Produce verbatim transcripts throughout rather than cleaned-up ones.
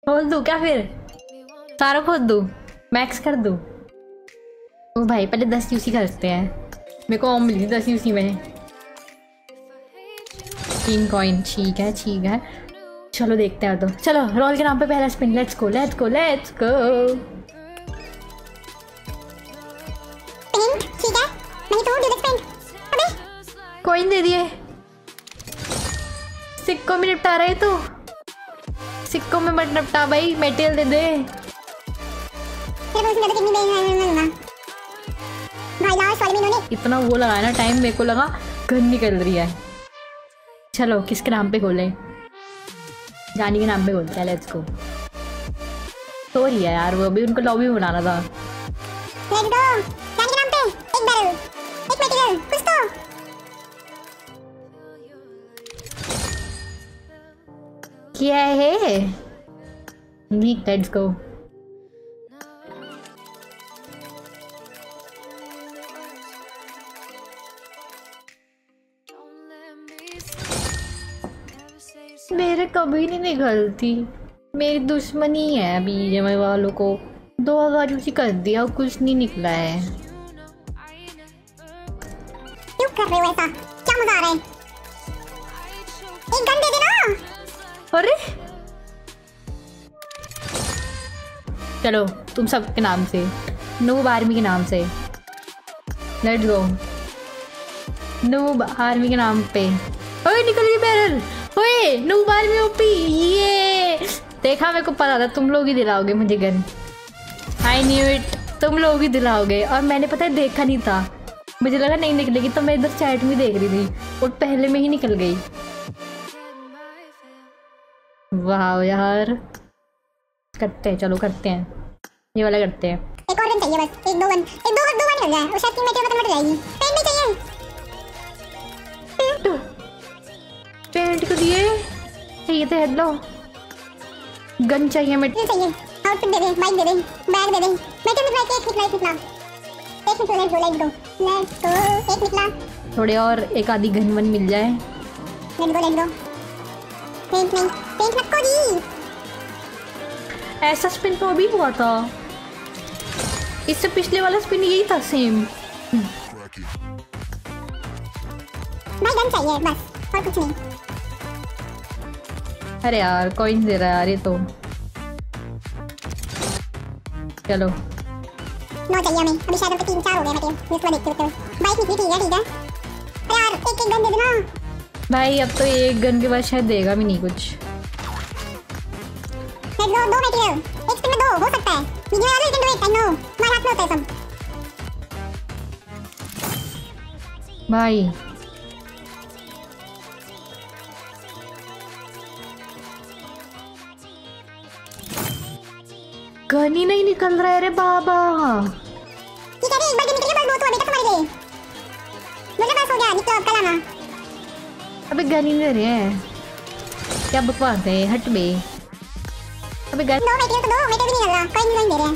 खोल दूं क्या फिर? सारा खोल दूं? मैक्स कर दूं? ओ भाई पहले दस यूसी करते हैं। मेरे को और मिली दस यूसी में तीन कॉइन। ठीक है ठीक है, चलो देखते हैं। तो चलो रोल के नाम पे पहला spin. Let's go let's go let's go. ठीक है, नहीं तो डू द स्पिन। अबे कॉइन दे दिए। सिक्को में निपटा रहे तो सिक्को में मत निपटा भाई, मेटेरियल दे दे। फिर उसमें तो कितनी देर है भाई? लास्ट वाले में इन्होंने इतना वो लगाया ना टाइम, मेरे को लगा गन निकल रही है। चलो किसके नाम पे खोलें? जानी के नाम पे खोलते हैं। Let's go. सो रही है यार वो, अभी उनको लॉबी में बनाना था। Let's go. जानी के नाम पे एक बैरल, एक मटेरियल, कुछ तो। क्या है? Let's go. मेरे कभी नहीं निकलती, मेरी दुश्मनी है अभी जमे वालों को। दो हजार यूसी कर दिया और कुछ नहीं निकला है। क्यों कर रहे हो ऐसा? क्या मजा आ रहा है? एक गन दे देना। अरे चलो तुम सबके नाम से, नूब आर्मी के नाम से। Let's go. नूब आर्मी के नाम पे। ओए निकल गई बैरल। ओए नूब आर्मी ओपी। ये देखा, मेरे को पता था तुम लोग ही दिलाओगे मुझे गन। आई न्यू इट, तुम लोग ही दिलाओगे। और मैंने पता है देखा नहीं था, मुझे लगा नहीं निकलेगी, तो मैं इधर चैट में देख रही थी और पहले में ही निकल गई। वाह यार, करते हैं, चलो करते हैं, ये वाला करते हैं। एक और गन चाहिए बस, एक दो गन, एक दो दो गन निकल जाए और शायद टीम मेट में मर जाएगी। पेंट भी चाहिए। पेंट पेंट को दिए चाहिए थे। हेड लो, गन चाहिए। मैं चाहिए आउटफिट दे दे, बाइक दे दे, बैग दे दे। मेट में एक निकला, एक निकला, एक निकला। Let's go let's go let's go. एक निकला। थोड़े और एक आधी गन वन मिल जाए। Let's go let's go. Paint नहीं, पेंट मत को दी। ऐसा स्पिन तो अभी हुआ था, इससे पिछले वाला स्पिन यही था सेम। भाई गन चाहिए बस, और कुछ नहीं। अरे यार कॉइन दे रहा है यार ये तो। चलो नो चाहिए हमें, अभी शायद अब तीन चार हो गए मटेरियल। इसको देखते हो बाइक निकली। ठीक है ठीक है। अरे यार एक एक गन दे देना भाई, अब तो एक गन के बाद शायद देगा भी नहीं कुछ। Let's go. दो मटेरियल, एक स्पिन में दो हो सकता है। वीडियो यार you can do it. I know हमारे हाथ में होता है सब। भाई गन ही नहीं निकल रहा है रे बाबा। ठीक है रे, एक बार निकल गया बस, बहुत हुआ बेटा तुम्हारे लिए। मुझे बस हो गया, निकलो अब कल आना। अबे गन ही नहीं दे रहे हैं, क्या बकवास है, हट बे। अबे गन दो मटेरियल तो दो, मटेरियल भी नहीं लग रहा, कोई नहीं दे रहे हैं।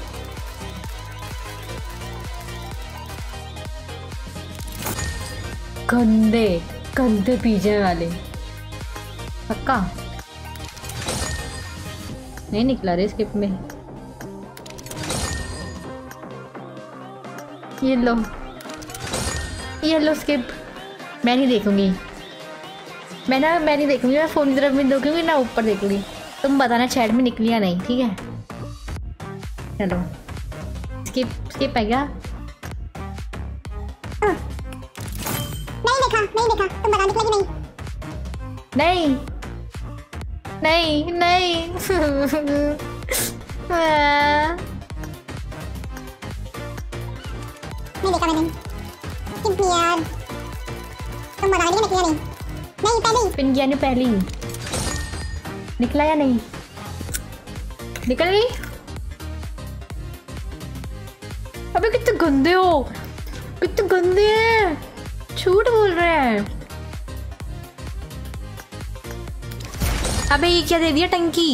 गंदे गंदे पीछे वाले। पक्का नहीं निकला रे स्किप में। ये लो ये लो स्किप। मैं नहीं देखूंगी, मैं ना मैं नहीं देखूंगी, मैं फोन की तरफ में देखूंगी ना ऊपर देखूंगी। तुम बताना चैट में निकली या नहीं, ठीक है? चलो स्किप स्किप है क्या? नहीं देखा नहीं देखा, तुम बता निकला कि नहीं? नहीं नहीं नहीं नहीं देखा मैंने। कितनी यार, तुम बता रही हो निकला नहीं? नहीं पहले ही पिन किया नहीं, पहले ही निकला या नहीं? निकल गई। अबे कितने गंदे हो, कितने गंदे हैं, झूठ बोल रहे हैं। अबे ये क्या दे दिया टंकी।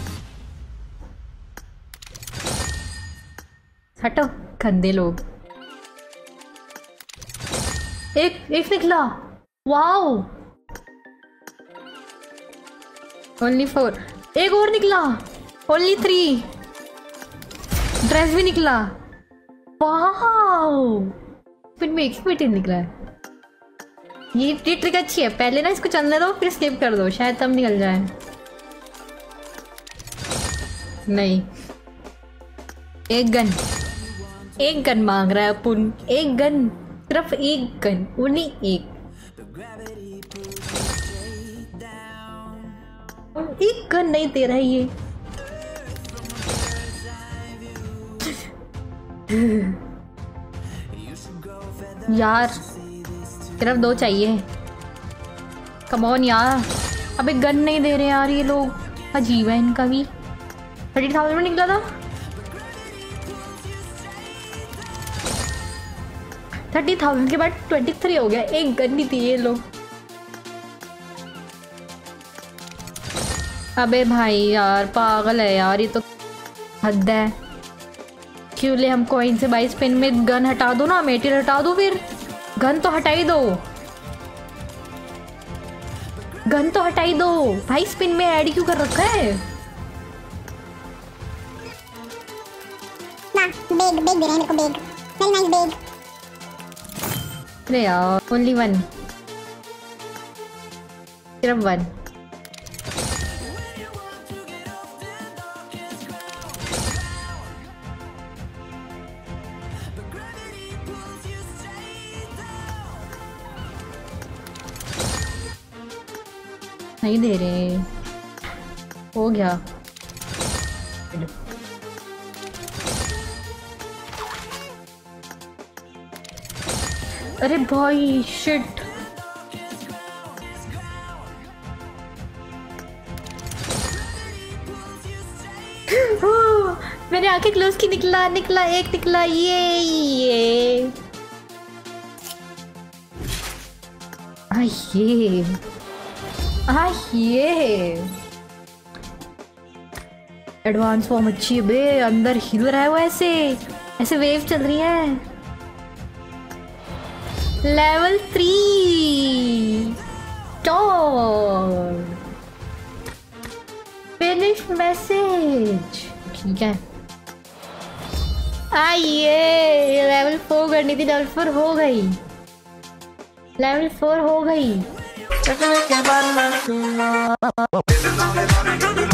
हटो गंदे लोग। एक एक निकला। Wow only four. एक और निकला। Only three. ड्रेस भी निकला। वाओ, फिर में एक मिनट निकला है। ये ये ट्रिक अच्छी है। पहले ना इसको चलने दो, फिर स्किप कर दो, शायद तब निकल जाए। नहीं, एक गन, एक गन मांग रहा है अपुन। एक गन, सिर्फ एक गन, उन्हीं एक एक गन नहीं दे रहा है ये। यार सिर्फ दो चाहिए। कम ऑन यार, अबे गन नहीं दे रहे यार ये लोग। अजीब है इनका भी। थर्टी थाउजेंड में निकला था। थर्टी थाउजेंड के बाद ट्वेंटी थ्री हो गया। एक गन नहीं थी ये लोग। अबे भाई यार पागल है यार, ये तो हद है। क्यों ले हम कॉइन से बाईस पिन में गन हटा दो ना, मेटेरियल हटा दो, फिर गन तो हटा ही दो। गन तो हटा ही दो भाई, स्पिन में ऐड क्यों कर रखा है? ना बेग बेग दे रहे हैं मेरे को, बेग वेरी नाइस बेग। अरे यार ओनली वन, सिर्फ वन। नहीं दे रहे। हो गया। अरे भाई शिट। मैंने आंखें क्लोज की, निकला निकला एक निकला। ये ये आ ये आ ये एडवांस फॉर्म अच्छी है बे। अंदर हिल रहा है वो, ऐसे ऐसे वेव चल रही है। लेवल थ्री टॉर फिनिश मैसेज। ठीक है, आइए लेवल फोर करनी थी, लेवल फोर हो गई। लेवल फोर हो गई।